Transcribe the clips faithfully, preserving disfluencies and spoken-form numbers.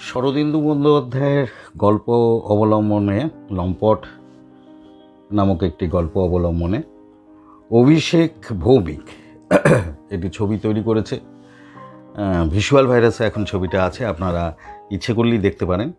শরদিন্দু বন্দ্যোপাধ্যায়ের গল্প অবলম্বনে লম্পট নামক একটি গল্প অবলম্বনে অভিষেক ভৌমিক এটি ছবি তৈরি করেছে। ভিজুয়াল ভাইরাসে এখন ছবিটা আছে, আপনারা ইচ্ছে করলেই দেখতে পারেন।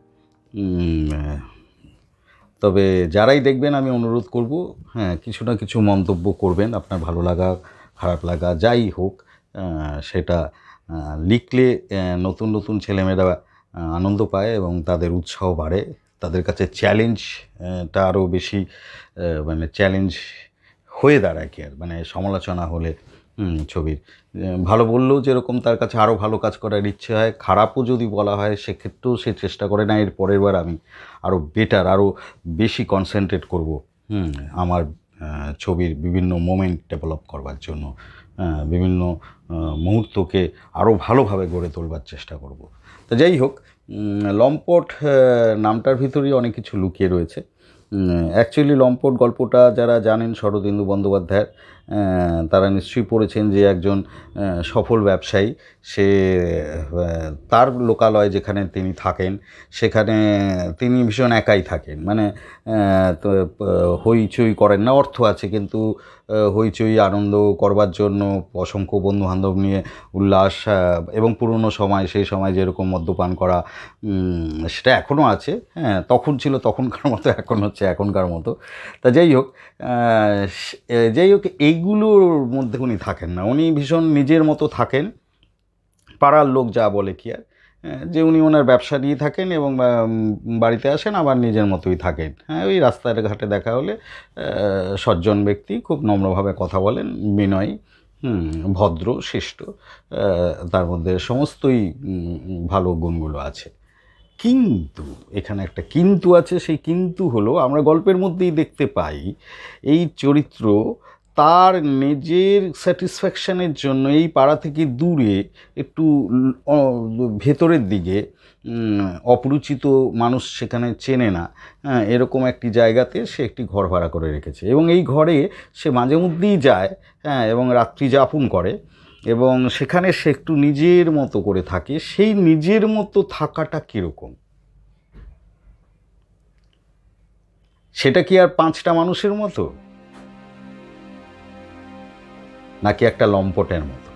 তবে যারাই দেখবেন আমি অনুরোধ করব, হ্যাঁ, কিছু না কিছু মন্তব্য করবেন, আপনার ভালো লাগা খারাপ লাগা যাই হোক সেটা লিখলে নতুন নতুন ছেলেমেয়েরা আনন্দ পায় এবং তাদের উৎসাহ বাড়ে, তাদের কাছে চ্যালেঞ্জটা আরও বেশি মানে চ্যালেঞ্জ হয়ে দাঁড়ায় কি আর মানে সমালোচনা হলে ছবির ভালো বললেও যেরকম তার কাছে আরও ভালো কাজ করার ইচ্ছে হয়, খারাপও যদি বলা হয় সেক্ষেত্রেও সে চেষ্টা করে না এর পরের বার আমি আরও বেটার আরও বেশি কনসেন্ট্রেট করব হুম আমার ছবির বিভিন্ন মোমেন্ট ডেভেলপ করবার জন্য, বিভিন্ন মুহূর্তকে আরও ভালোভাবে গড়ে তোলবার চেষ্টা করব। তো যাই হোক, লম্পট নামটার ভিতরেই অনেক কিছু লুকিয়ে রয়েছে। অ্যাকচুয়ালি লম্পট গল্পটা যারা জানেন শরদিন্দু বন্দ্যোপাধ্যায়ের, তারা নিশ্চয়ই পড়েছেন যে একজন সফল ব্যবসায়ী, সে তার লোকালয় যেখানে তিনি থাকেন সেখানে তিনি ভীষণ একাই থাকেন, মানে হইচই করেন না, অর্থ আছে কিন্তু হইচই আনন্দ করবার জন্য অসংখ্য বন্ধুবান্ধব নিয়ে উল্লাস এবং পুরনো সময় সেই সময় যেরকম মদ্যপান করা সেটা এখনও আছে, হ্যাঁ তখন ছিল তখনকার মতো, এখন হচ্ছে এখনকার মতো। তা যাই হোক যাই হোক এইগুলোর মধ্যে উনি থাকেন না, উনি ভীষণ নিজের মতো থাকেন। পাড়ার লোক যা বলে কি আর, যে উনি ওনার ব্যবসা নিয়ে থাকেন এবং বাড়িতে আসেন আবার নিজের মতোই থাকেন। হ্যাঁ, ওই রাস্তার ঘাটে দেখা হলে সজ্জন ব্যক্তি, খুব নম্রভাবে কথা বলেন, বিনয়ী, হুম ভদ্র শিষ্ট, তার মধ্যে সমস্তই ভালো গুণগুলো আছে। কিন্তু এখানে একটা কিন্তু আছে, সেই কিন্তু হলো আমরা গল্পের মধ্যেই দেখতে পাই এই চরিত্র তার নিজের স্যাটিসফ্যাকশানের জন্য এই পাড়া থেকে দূরে একটু ভেতরের দিকে, অপরিচিত মানুষ সেখানে চেনে না, হ্যাঁ এরকম একটি জায়গাতে সে একটি ঘর ভাড়া করে রেখেছে এবং এই ঘরে সে মাঝে মধ্যেই যায়, হ্যাঁ এবং রাত্রি যাপন করে এবং সেখানে সে একটু নিজের মতো করে থাকে। সেই নিজের মতো থাকাটা কীরকম, সেটা কি আর পাঁচটা মানুষের মতো, নাকি একটা লম্পটের মতো?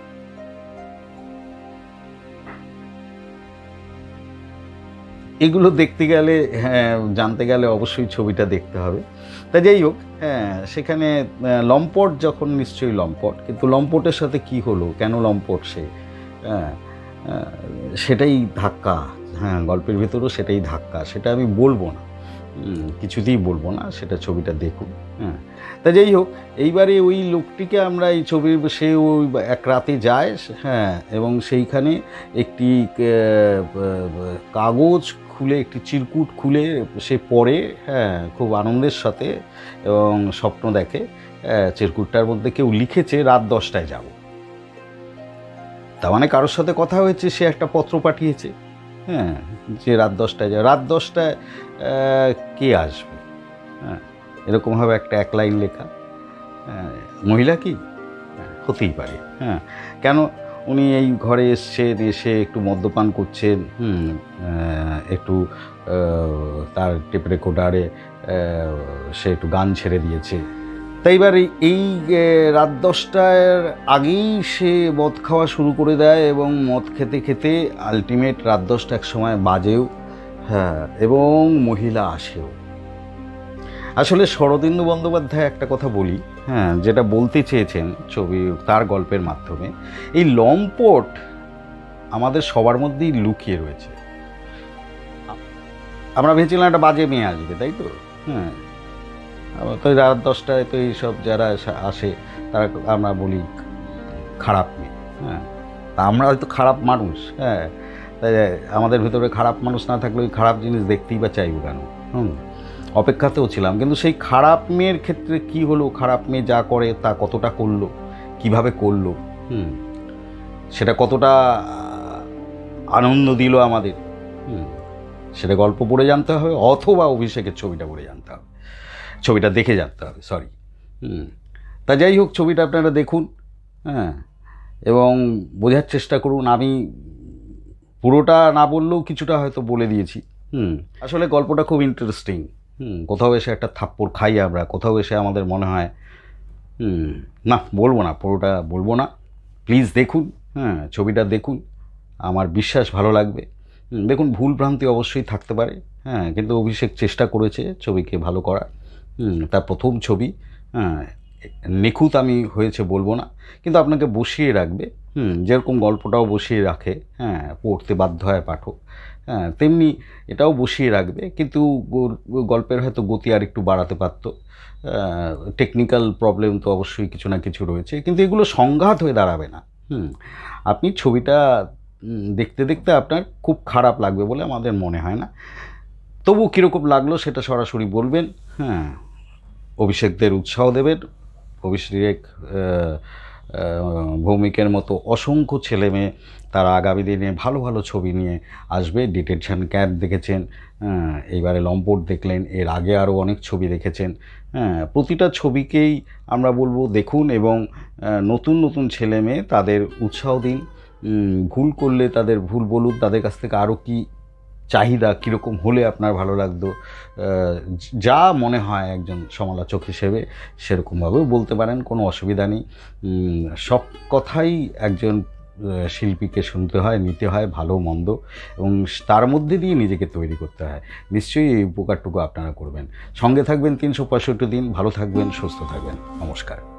এগুলো দেখতে গেলে, হ্যাঁ জানতে গেলে অবশ্যই ছবিটা দেখতে হবে। তা যাই হোক, হ্যাঁ সেখানে লম্পট যখন নিশ্চয়ই লম্পট, কিন্তু লম্পটের সাথে কি হলো, কেন লম্পট সে, হ্যাঁ সেটাই ধাক্কা, হ্যাঁ গল্পের ভিতরেও সেটাই ধাক্কা, সেটা আমি বলবো না, কিছুতেই বলবো না, সেটা ছবিটা দেখুন। হ্যাঁ তা যাই হোক, এইবারে ওই লোকটিকে আমরা এই ছবির, সে ওই এক রাতে যায়, হ্যাঁ এবং সেইখানে একটি কাগজ খুলে, একটি চিরকুট খুলে সে পড়ে, হ্যাঁ খুব আনন্দের সাথে, এবং স্বপ্ন দেখে চিরকুটটার মধ্যে কেউ লিখেছে রাত দশটায় যাব। তার মানে কারোর সাথে কথা হয়েছে, সে একটা পত্র পাঠিয়েছে, হ্যাঁ যে রাত দশটায় যায়। রাত দশটায় কে আসবে, হ্যাঁ এরকমভাবে একটা এক লাইন লেখা, মহিলা কি হতেই পারে, হ্যাঁ কেন উনি এই ঘরে এসছেন, এসে একটু মদ্যপান করছেন, হুম একটু তার টেপ রেকর্ডারে সে একটু গান ছেড়ে দিয়েছে। তাই এবার এই রাত দশটার আগেই সে মদ খাওয়া শুরু করে দেয় এবং মদ খেতে খেতে আলটিমেট রাত দশটা এক সময় বাজেও, হ্যাঁ এবং মহিলা আসেও। আসলে শরদিন্দু বন্দ্যোপাধ্যায় একটা কথা বলি, হ্যাঁ যেটা বলতে চেয়েছেন ছবি তার গল্পের মাধ্যমে, এই লম্পট আমাদের সবার মধ্যেই লুকিয়ে রয়েছে। আমরা ভেবেছিলাম একটা বাজে মেয়ে আসবে, তাই তো, হ্যাঁ তো রাত দশটায় তো এইসব যারা আসে তারা আমরা বলি খারাপ মেয়ে, হ্যাঁ তা আমরা হয়তো খারাপ মানুষ, হ্যাঁ তাই আমাদের ভিতরে খারাপ মানুষ না থাকলে ওই খারাপ জিনিস দেখতেই বা চাইব কেন, হুম অপেক্ষাতেও ছিলাম। কিন্তু সেই খারাপ মেয়ের ক্ষেত্রে কি হলো, খারাপ মেয়ে যা করে তা কতটা করলো, কিভাবে করলো, হুম সেটা কতটা আনন্দ দিল আমাদের, হুম সেটা গল্প পড়ে জানতে হবে, অথবা অভিষেকের ছবিটা পড়ে জানতে হবে, ছবিটা দেখে জানতে হবে, সরি হুম তা যাই হোক ছবিটা আপনারা দেখুন, হ্যাঁ এবং বোঝার চেষ্টা করুন। আমি পুরোটা না বললেও কিছুটা হয়তো বলে দিয়েছি। হুম আসলে গল্পটা খুব ইন্টারেস্টিং। হুম কোথাও এসে একটা থাপ্পড় খাই আমরা, কোথাও এসে আমাদের মনে হয় হুম না বলবো না, পুরোটা বলবো না। প্লিজ দেখুন, হ্যাঁ ছবিটা দেখুন, আমার বিশ্বাস ভালো লাগবে। দেখুন ভুল ভ্রান্তি অবশ্যই থাকতে পারে, হ্যাঁ কিন্তু অভিষেক চেষ্টা করেছে ছবিকে ভালো করার। তার প্রথম ছবি, হ্যাঁ নিখুঁত আমি হয়েছে বলবো না, কিন্তু আপনাকে বসিয়ে রাখবে। হুম যেরকম গল্পটাও বসিয়ে রাখে, হ্যাঁ পড়তে বাধ্য হয় পাঠক, হ্যাঁ তেমনি এটাও বসিয়ে রাখবে, কিন্তু গল্পের হয়তো গতি আর একটু বাড়াতে পারতো। টেকনিক্যাল প্রবলেম তো অবশ্যই কিছু না কিছু রয়েছে, কিন্তু এগুলো সংঘাত হয়ে দাঁড়াবে না। হুম আপনি ছবিটা দেখতে দেখতে আপনার খুব খারাপ লাগবে বলে আমাদের মনে হয় না। তবু কীরকম লাগলো সেটা সরাসরি বলবেন, হ্যাঁ অভিষেকদের উৎসাহ দেবেন। অভিষেক ভৌমিকের মতো অসংখ্য ছেলে মেয়ে তারা আগামী দিনে ভালো ভালো ছবি নিয়ে আসবে। ডিটেনশন ক্যাম্প দেখেছেন, এইবারে লম্পট দেখলেন, এর আগে আরও অনেক ছবি দেখেছেন। হ্যাঁ প্রতিটা ছবিকেই আমরা বলবো দেখুন, এবং নতুন নতুন ছেলে মেয়ে তাদের উৎসাহ দিন। ভুল করলে তাদের ভুল বলুন, তাদের কাছ থেকে আরও কী চাহিদা, কীরকম হলে আপনার ভালো লাগতো, যা মনে হয় একজন সমালোচক হিসেবে সেরকমভাবেও বলতে পারেন, কোনো অসুবিধা নেই। সব কথাই একজন শিল্পীকে শুনতে হয়, নিতে হয়, ভালো মন্দ, এবং তার মধ্যে দিয়ে নিজেকে তৈরি করতে হয়। নিশ্চয়ই এই উপকারটুকু আপনারা করবেন। সঙ্গে থাকবেন তিনশো পঁয়ষট্টি দিন, ভালো থাকবেন, সুস্থ থাকবেন। নমস্কার।